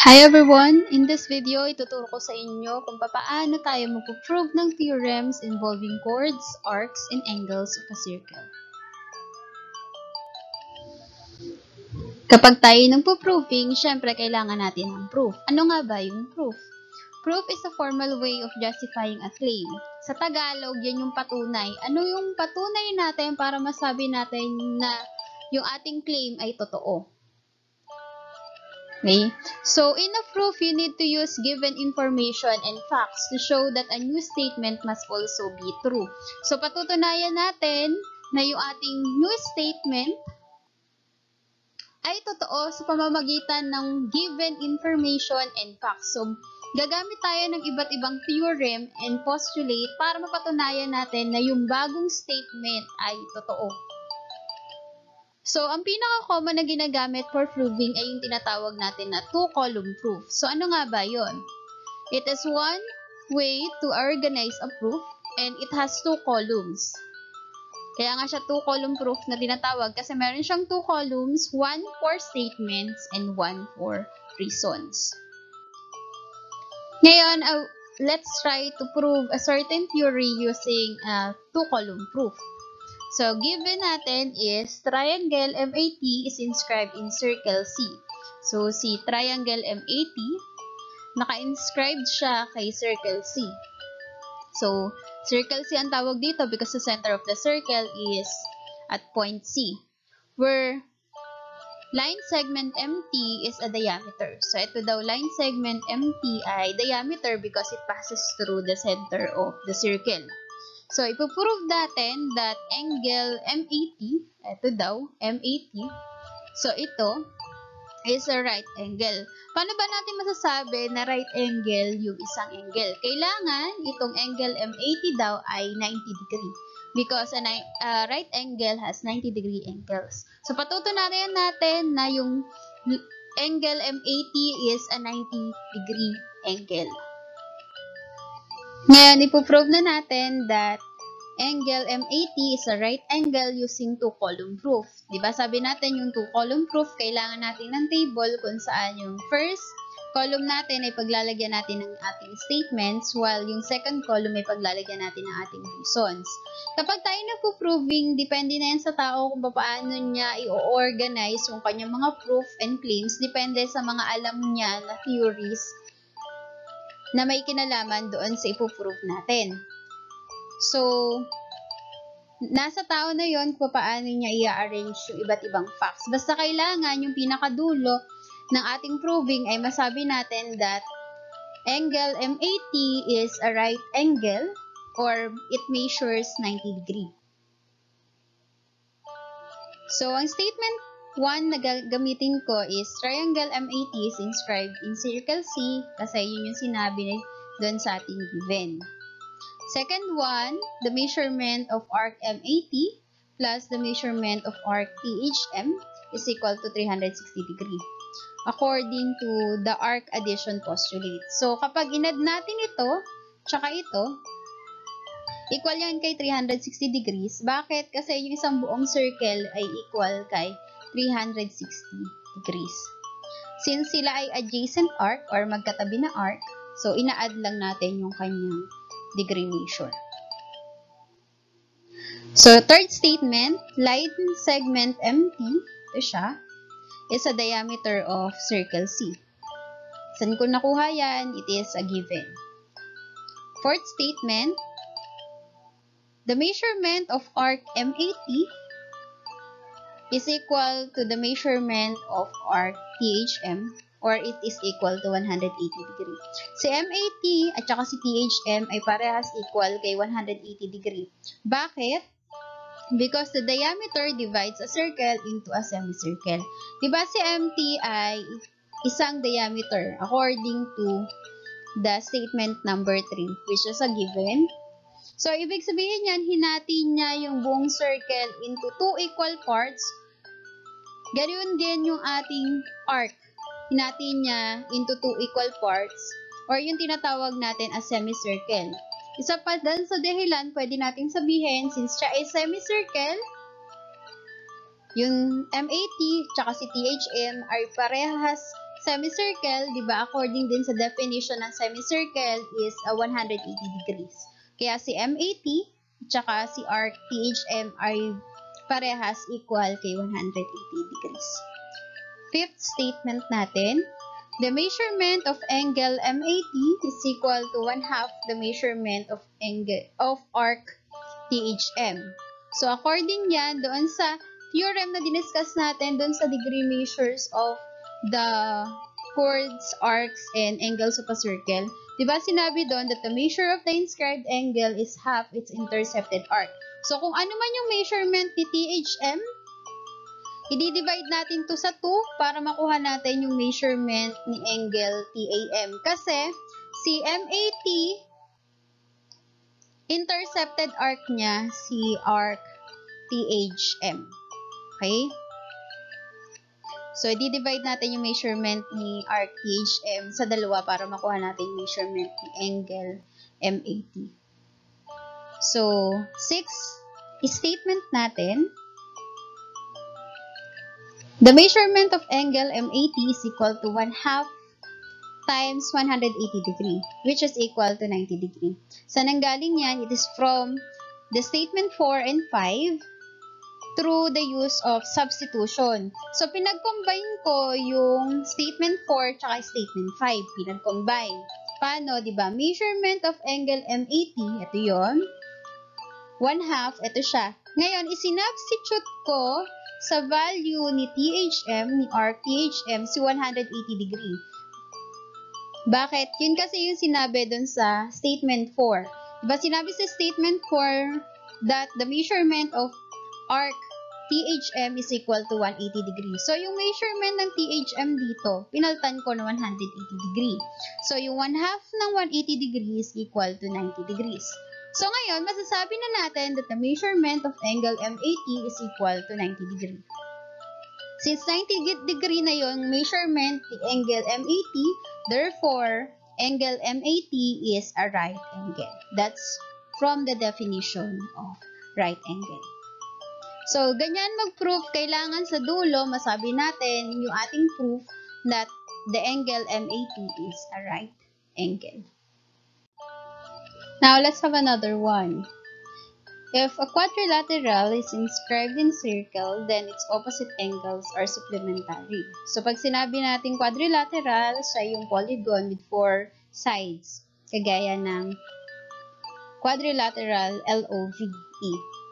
Hi everyone! In this video, ituturo ko sa inyo kung paano tayo mag-prove ng theorems involving chords, arcs, and angles of a circle. Kapag tayo nagpo-proving, syempre kailangan natin ng proof. Ano nga ba yung proof? Proof is a formal way of justifying a claim. Sa Tagalog, yan yung patunay. Ano yung patunay natin para masabi natin na yung ating claim ay totoo? Okay? So, in a proof, you need to use given information and facts to show that a new statement must also be true. So, patutunayan natin na yung ating new statement ay totoo sa pamamagitan ng given information and facts. So, gagamit tayo ng iba't ibang theorem and postulate para mapatunayan natin na yung bagong statement ay totoo. So, ang pinaka-common na ginagamit for proving ay yung tinatawag natin na two-column proof. So, ano nga ba yun? It is one way to organize a proof and it has two columns. Kaya nga siya two-column proof na tinatawag kasi meron siyang two columns, one for statements and one for reasons. Ngayon, let's try to prove a certain theory using a two-column proof. So, given natin is triangle MAT is inscribed in circle C. So, si triangle MAT, naka-inscribed siya kay circle C. So, circle C ang tawag dito because the center of the circle is at point C, where line segment MT is a diameter. So, ito daw, line segment MT ay diameter because it passes through the center of the circle. So, ipuprove natin that angle MAT, ito daw, MAT, so ito is a right angle. Paano ba natin masasabi na right angle yung isang angle? Kailangan itong angle MAT daw ay 90 degree because a right angle has 90 degree angles. So, patutunayan natin na yung angle MAT is a 90 degree angle. Ngayon, ipuprove na natin that angle MAT is a right angle using two-column proof. Diba? Sabi natin yung two-column proof, kailangan natin ng table kung saan yung first column natin ay paglalagyan natin ng ating statements while yung second column ay paglalagyan natin ng ating reasons. Kapag tayo nagpo-proving, depende na yan sa tao kung paano niya i-organize yung kanyang mga proof and claims. Depende sa mga alam niya na theories na may kinalaman doon sa ipoprove natin. So, nasa tao na yon kung paano niya i-arrange yung iba't ibang facts. Basta kailangan yung pinakadulo ng ating proving ay masabi natin that angle MAT is a right angle or it measures 90 degree. So, ang statement 1 na gagamitin ko is triangle MAT is inscribed in circle C kasi yun yung sinabi doon sa ating given. Second one, the measurement of arc MAT plus the measurement of arc THM is equal to 360 degree according to the arc addition postulate. So, kapag inad natin ito, tsaka ito, equal yan kay 360 degrees. Bakit? Kasi yung isang buong circle ay equal kay 360 degrees. Since sila ay adjacent arc or magkatabi na arc, so ina-add lang natin yung kanyang degree measure. So, third statement, line segment MT, ito siya, is a diameter of circle C. Saan ko nakuha yan? It is a given. Fourth statement, the measurement of arc MAT is equal to the measurement of arc THM or it is equal to 180 degree. Si MAT at saka si THM ay parehas equal kay 180 degree. Bakit? Because the diameter divides a circle into a semicircle. Diba si MT ay isang diameter according to the statement number 3 which is a given. So, ibig sabihin yan, hinati niya yung buong circle into two equal parts. Ganoon din yung ating arc. Hinati niya into two equal parts or yung tinatawag natin as semicircle. Isa pa dun sa dahilan, pwede nating sabihin, since siya ay semicircle, yung MAT tsaka si THM ay parehas semicircle, di ba, according din sa definition ng semicircle is 180 degrees. Kaya si MAT tsaka si arc THM ay parehas equal kay 180 degrees. Fifth statement natin, the measurement of angle MAT is equal to 1/2 the measurement of arc THM. So, according yan, doon sa theorem na diniscuss natin, doon sa degree measures of the chords, arcs, and angles of a circle, diba sinabi doon that the measure of the inscribed angle is half its intercepted arc. So, kung ano man yung measurement ni THM, i-divide natin to sa 2 para makuha natin yung measurement ni angle TAM. Kasi, si MAT, intercepted arc niya, si arc THM. Okay? So, i-divide natin yung measurement ni arc THM sa dalawa para makuha natin yung measurement ni angle MAT. So, 6 statement natin, the measurement of angle MAT is equal to 1/2 times 180 degree, which is equal to 90 degree. Sa nanggaling yan, it is from the statement 4 and 5 through the use of substitution. So, pinag-combine ko yung statement 4 tsaka statement 5. Pinag-combine. Paano, diba? Measurement of angle MAT, ito yon, 1/2, ito siya. Ngayon, isinubstitute ko sa value ni THM, ni arc THM, si 180 degree. Bakit? Yun kasi yung sinabi dun sa statement 4. Diba sinabi sa statement 4 that the measurement of arc THM is equal to 180 degree. So, yung measurement ng THM dito, pinaltan ko na 180 degree. So, yung 1/2 ng 180 degree is equal to 90 degrees. So, ngayon, masasabi na natin that the measurement of angle MAT is equal to 90 degree. Since 90 degree na yung measurement ni angle MAT, therefore, angle MAT is a right angle. That's from the definition of right angle. So, ganyan mag-proof, kailangan sa dulo, masabi natin yung ating proof that the angle MAT is a right angle. Now, let's have another one. If a quadrilateral is inscribed in circle, then its opposite angles are supplementary. So, pag sinabi natin quadrilateral, siya yung polygon with 4 sides. Kagaya ng quadrilateral LOVE.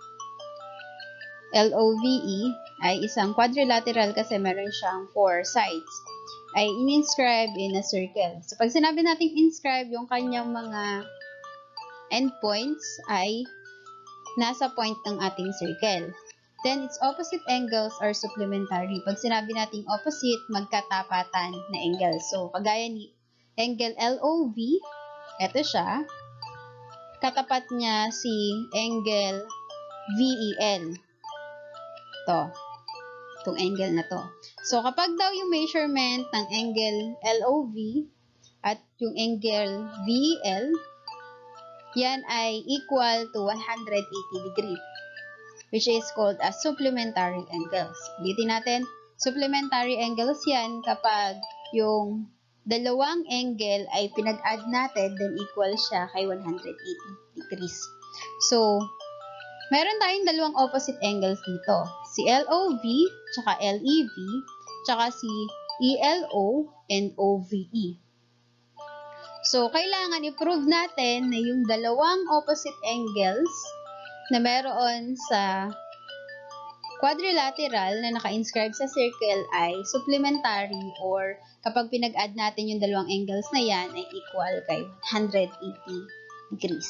LOVE ay isang quadrilateral kasi meron siyang 4 sides. Ay in-inscribe in a circle. So, pag sinabi natin inscribe, yung kanyang mga endpoints ay nasa point ng ating circle. Then, its opposite angles are supplementary. Pag sinabi nating opposite, magkatapatan na angle. So, kagaya ni angle LOV, ito siya. Katapat niya si angle VEL. Ito. Itong angle na to. So, kapag daw yung measurement ng angle LOV at yung angle VEL, yan ay equal to 180 degree, which is called as supplementary angles. Ulitin natin, supplementary angles yan kapag yung dalawang angle ay pinag-add natin, then equal siya kay 180 degrees. So, meron tayong dalawang opposite angles dito. Si LOV, tsaka LEV, tsaka si ELO and OVE. So, kailangan i-prove natin na yung dalawang opposite angles na meron sa quadrilateral na naka-inscribe sa circle ay supplementary, or kapag pinag-add natin yung dalawang angles na yan ay equal kay 180 degrees.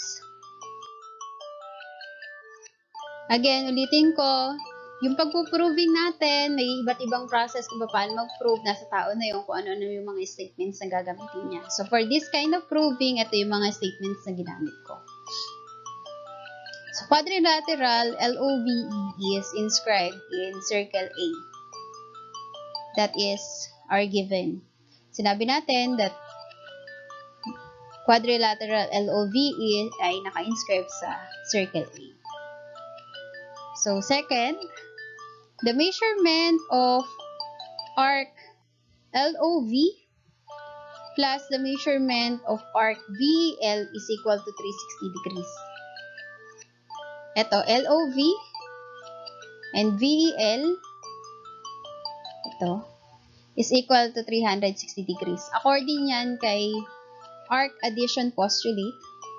Again, ulitin ko, yung pagpuproving natin, may iba't ibang process kung paano mag-prove. Nasa tao na yung kung ano-ano yung mga statements na gagamitin niya. So, for this kind of proving, ito yung mga statements na ginamit ko. So, quadrilateral LOVE is inscribed in circle A. That is our given. Sinabi natin that quadrilateral LOVE ay naka-inscribe sa circle A. So, second, the measurement of arc LOV plus the measurement of arc VEL is equal to 360 degrees. Ito, LOV and VEL, ito, is equal to 360 degrees. According yan kay arc addition postulate.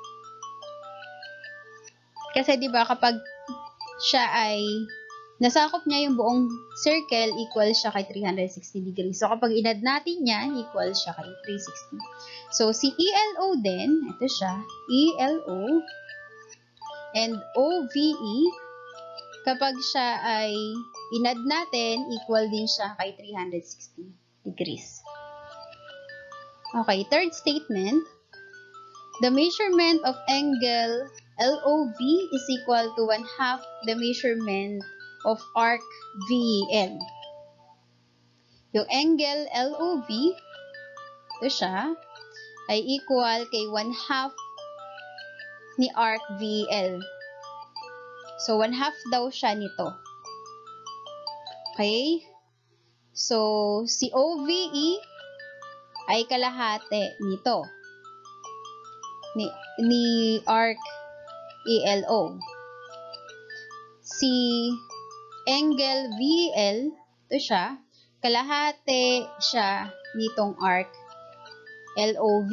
Kasi di ba kapag siya ay nasakop niya yung buong circle, equal siya kay 360 degrees. So kapag inad natin yan, equal siya kay 360. So si ELO din, ito siya, ELO and OVE, kapag siya ay inad natin, equal din siya kay 360 degrees. Okay, third statement. The measurement of angle LOV is equal to 1/2 the measurement of arc VEL. Yung angle LOV, ito siya, ay equal kay 1/2 ni arc VEL. So, 1/2 daw siya nito. Okay? So, si OVE ay kalahati nito. Ni arc ELO. Si angle VEL, ito siya, kalahati siya nitong arc LOV.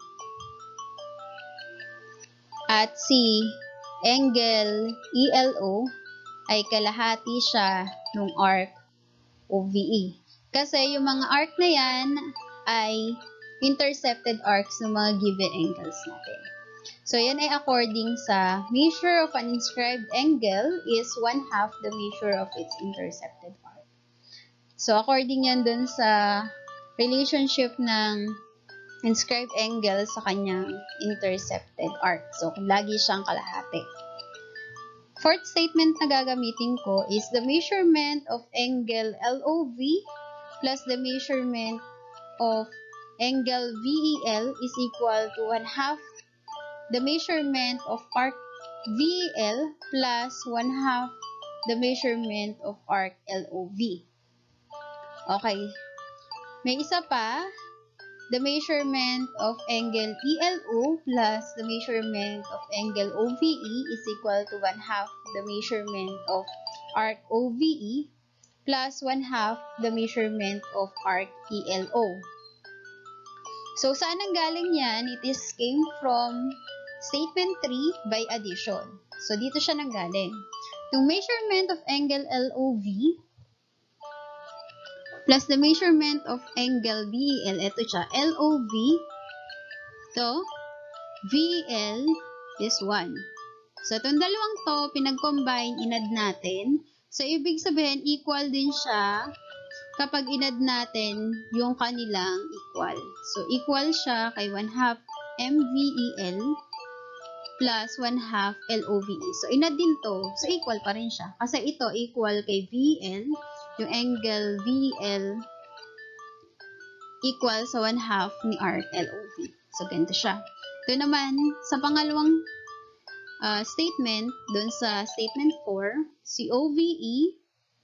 At si angle ELO ay kalahati siya ng arc OVE. Kasi yung mga arc na yan ay intercepted arcs ng mga given angles natin. So, yan ay according sa measure of an inscribed angle is 1/2 the measure of its intercepted arc. So, according yan dun sa relationship ng inscribed angle sa kanyang intercepted arc. So, lagi siyang kalahati. Fourth statement na gagamitin ko is the measurement of angle LOV plus the measurement of angle VEL is equal to 1/2 the measurement of arc VEL plus 1/2 the measurement of arc LOV. Okay. May isa pa, the measurement of angle ELO plus the measurement of angle OVE is equal to 1/2 the measurement of arc OVE plus 1/2 the measurement of arc ELO. So, saan ang galing yan? It is came from statement 3 by addition. So, dito siya nanggaling. Yung measurement of angle LOV plus the measurement of angle VEL, ito siya, LOV, ito, VEL is 1. So, itong dalawang to, pinag-combine, inad natin. So, ibig sabihin, equal din siya kapag inad natin yung kanilang equal. So, equal siya kay 1/2 MVEL plus 1/2 LOVE. So, inad din to. So, equal pa rin siya. Kasi ito equal kay VL, yung angle VL equal sa 1/2 ni arc LOV. So, ganito siya. Ito naman, sa pangalawang statement, dun sa statement 4, si OVE,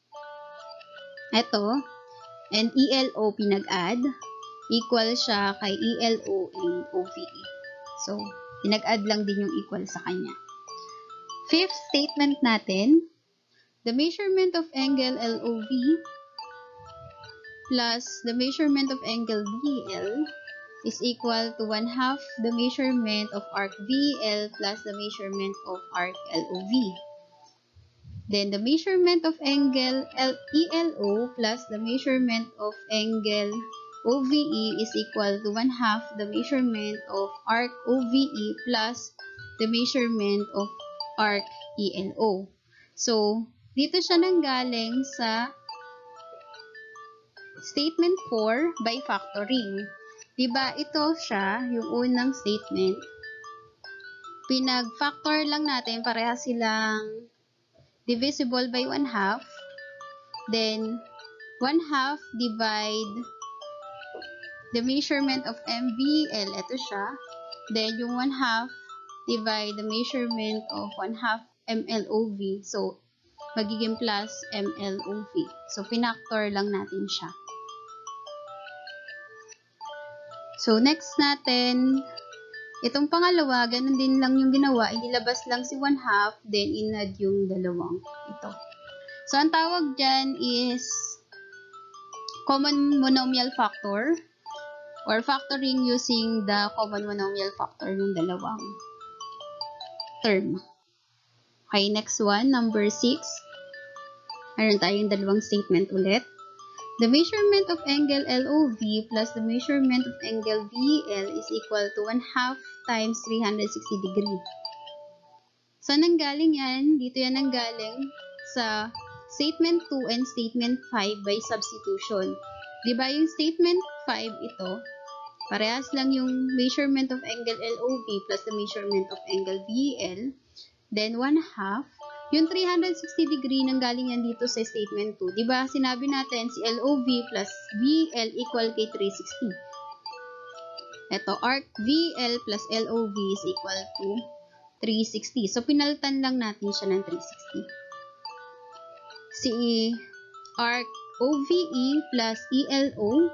ito, and ELO pinag-add, equal siya kay ELO and OVE. So, pinag-add lang din yung equal sa kanya. Fifth statement natin, the measurement of angle LOV plus the measurement of angle VL is equal to 1/2 the measurement of arc VL plus the measurement of arc LOV. Then, the measurement of angle ELO plus the measurement of angle OVE is equal to 1/2 the measurement of arc OVE plus the measurement of arc ELO. So, dito siya nanggaling sa statement 4 by factoring. Diba, ito siya, yung unang statement. Pinag-factor lang natin, pareha silang divisible by 1/2. Then, 1/2 divide the measurement of MVL, ito siya. Then, yung 1/2 divide the measurement of 1/2 MLOV. So, magiging plus MLOV. So, pinactor lang natin siya. So, next natin, itong pangalawa, ganun din lang yung ginawa. Inilabas lang si 1/2, then inad yung dalawang ito. So, ang tawag dyan is common monomial factor or factoring using the common monomial factor yung dalawang term. Okay, next one, number 6. Meron tayong dalawang statement ulit. The measurement of angle LOV plus the measurement of angle VL is equal to 1/2 times 360 degree. So, nanggaling yan? Dito yan nanggaling sa statement 2 and statement 5 by substitution. Diba yung statement 5 ito, parehas lang yung measurement of angle LOV plus the measurement of angle VL. Then, 1/2. Yung 360 degree nanggaling yan dito sa statement 2. Diba, sinabi natin si LOV plus VL equal kay 360. Ito, arc VL plus LOV is equal to 360. So, pinalitan lang natin siya ng 360. Si arc OVE plus ELO,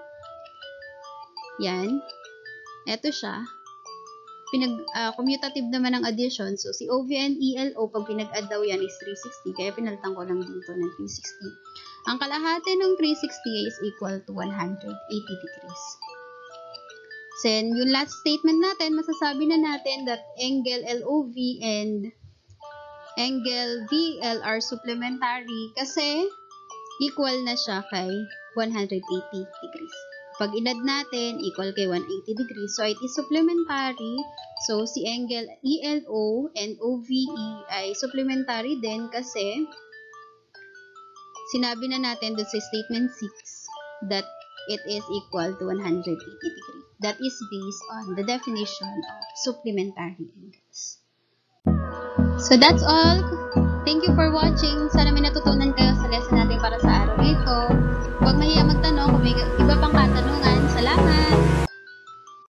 yan. Ito siya. Commutative naman ang addition. So, si OV and ELO, pag pinag-add daw yan is 360. Kaya pinalitan ko lang dito ng 360. Ang kalahati ng 360 is equal to 180 degrees. Then, yung last statement natin, masasabi na natin that angle LOV and angle VL are supplementary kasi equal na siya kay 180 degrees. Pag inad natin, equal kay 180 degrees. So, it is supplementary. So, si angle ELO and OVE ay supplementary din kasi sinabi na natin doon sa statement 6 that it is equal to 180 degrees. That is based on the definition of supplementary angles. So, that's all. Thank you for watching. Sana may natutunan kayo